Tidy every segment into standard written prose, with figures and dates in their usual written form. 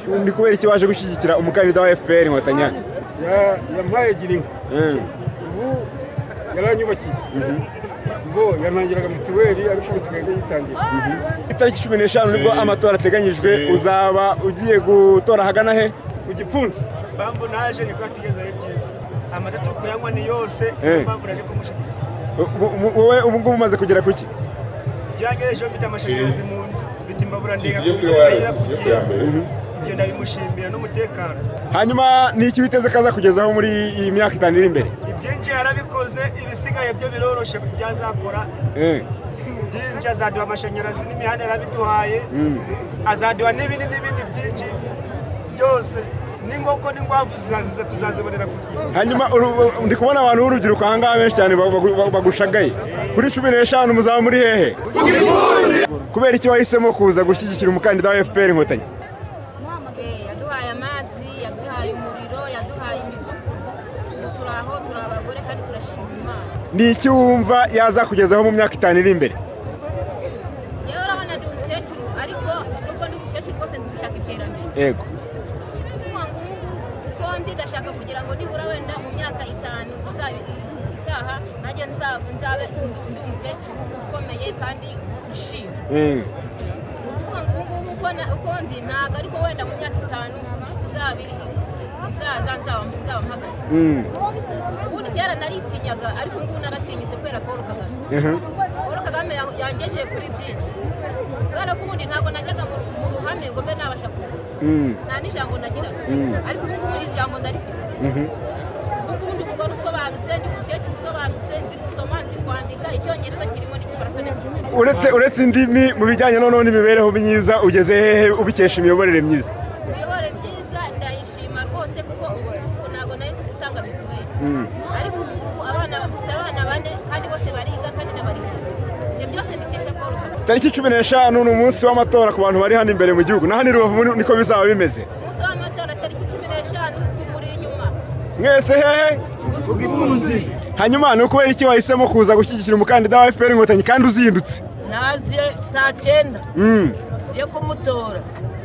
Ndi kubera iki waje gushyigikira umukandida wa FPR Inkotanyi? Yampaye girinka. Ubu yaranyubakiye. Ngo yanangiraga mituweli ariko bitugende yitangira. Itariki 15 nibwo amatora ateganyijwe, uzaba ugiye gutora hagana he? Ku Gipfunsi. Bambo naje niko atigeza byiza. Amatatu kuyanywa ni yose, bambo ariko mushikije. Wowe ubu ngubu umaze kugera kuki? Byangereje bita amashanyarazi mu nzu, biti imbabura ndega kugira ibyo ndabimushimira n'umutekano. Hanyuma ni iki witeze kaza kugezaho muri iyi myaka 5 iri imbere? Ibyinji yarabikoze, ibisigaye byo biroroshe byazakora. Byinji azaduha amashanyarazi n'imihanda yarabiduhaye. Azaduha n'ibindi byinji byose. Ningoko n'ingwavu tuzazibonera kugiye. Hanyuma ndi kubona abantu b'urubyiruko ahangaha benshi cyane bagushagaye. Kuri 15 muzaba muri hehe? Kubera iki wahisemo kuza gushyigikira umukandida wa FPR Inkotanyi? Yaduhaye amazi, yaduhaye umuriro, yaduhaye imidugudu, turaho turabagore kandi turashima Imana. Ni iki wumva yaza kugezaho mu myaka 5 iri imbere? Yewe urabona ndi umukecuru, ariko nubwo ndi umukecuru rwose ndashaka iterambere. Yego. Ndashaka kugira ngo nibura wenda mu myaka 5 itaha najye nzabe ndi umukecuru ukomeye kandi ushima. Ukuvuga ngo uko ndi ntago ariko wenda mu myaka 5 nzaba mpagaze. Ubundi kera naritinyaga ariko ngubu naratinyitse kubera Paul Kagame. Paul Kagame yangejeje kuri byinshi. Kubera ko ubundi ntago najyaga mu ruhame ngo mbe nabasha kuvuga. Nta n'ijambo nagiraga ariko ubu ngubu ijambo ndarifite. Ubundi umugore usobanutse, ndi umukecuru usobanutse, nzi gusoma, nzi kwandika, icyongereza kirimo n'igifaransa n'ikinyarwanda. Uretse indimi mu bijyanye noneho n'imibereho myiza ugeze hehe ubikesha imiyoborere myiza? Imiyoborere myiza ndayishima rwose kuko ubu ntabwo nahise gutanga mituweli. Ariko ubu abana bafite abana bane kandi bose bariga kandi n'abariga. Ibyo byose mbikesha Paul Kagame. Tariki 15 ni umunsi w'amatora ku bantu bari hano imbere mu gihugu. Naho ni Rubavu niko bizaba bimeze. Umunsi w'amatora tariki 15 tumuri inyuma. Mwese hehe? Ku Gipfunsi. Hanyuma ni ukubera iki wahisemo kuza gushyigikira umukandida wa FPR Inkotanyi kandi uzindutse? Naje saa 9 yo kumutora.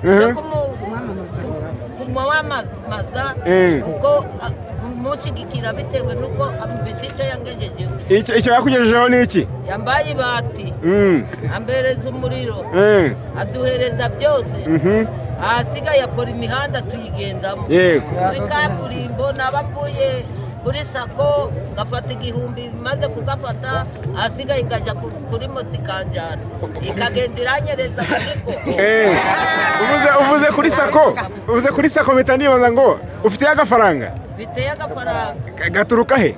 Kumwamamaza uko mushigikira bitewe nuko amubetico yangejejeho. Icyo yakugejejeho ni iki? Yambaye ibati, ambereza umuriro, aduhereza byose. Ahasigaye akora imihanda tuyigendamo. Muri kaburimbo nabavuye kuri sako gafata igihumbi maze kugafata, ahasigaye ikajya kuri moto ikanjana ikagenda iranyereza ariko uvuze kuri sako mpita nibaza ngo ufite agafaranga? Mfite agafaranga. Gaturuka he?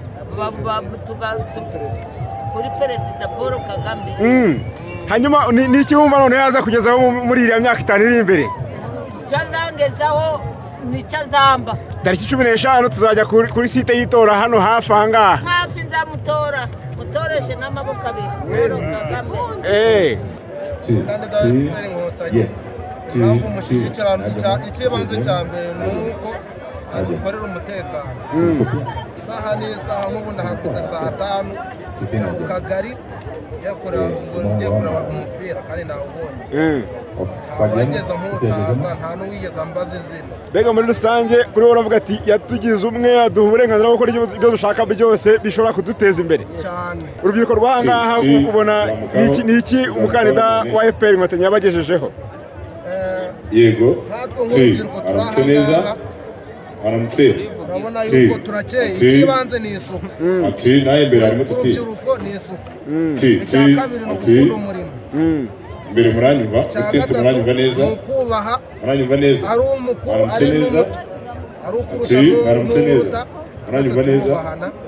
Kuri Perezida Paul Kagame. Hanyuma ni iki wumva none yaza kugezaho muri iriya myaka 5 iri imbere? Cyazangezaho ni cyazamba. Tariki 15 tuzajya kuri site y'itora hano hafi ahangaha. Hafi nzamutora, mutoreshe n'amaboko abiri. Paul Kagame. Kandida wa FPR Inkotanyi. Ntabwo mushyigikirana ikibanze cya mbere nuko adukorera umutekano. Isaha n'isaha nk'ubu nahaguze saa 5 ku kagari yakorera umupira kandi nawubonye. Abageza nk'utaza nta n'uwigeze ambaza izina. Mbega muri rusange kuri wowe uravuga ati yatugize umwe aduha uburenganzira bwo gukora ibyo dushaka byose bishobora kuduteza imbere cyane. Urubyiruko rw'ahangaha ubona ni iki umukandida wa FPR Inkotanyi yabagejejeho? Yego. Natwe nk'urubyiruko turahangaha. Urabona yuko turakeye, ikibanze ni isuku. Nawe imbere harimo tuti. Urubyiruko ni isuku. Icya kabiri ni ugukunda umurimo. Mbere muranyumva, muranyumva neza. Ukubaha. Muranyumva neza. Ari umukuru, ari n'umuto. Ari ukurusha n'uruta. Muranyumva neza.